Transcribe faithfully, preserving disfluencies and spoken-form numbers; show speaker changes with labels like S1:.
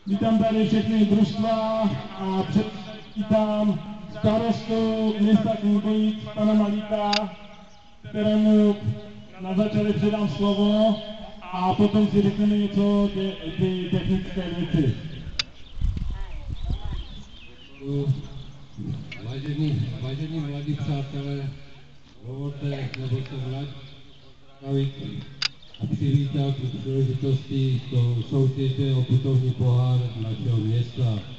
S1: Vítám tady všechny družstva a předvítám starostu města Knikovic, pana Malíka, kterému na začátku předám slovo a potom si řekneme něco ty, ty technické věci.
S2: Vážení, vážení mladí přátelé, dovolte, nebo se mladí a přivítat u příležitosti do soutěže o putovní pohár našeho města.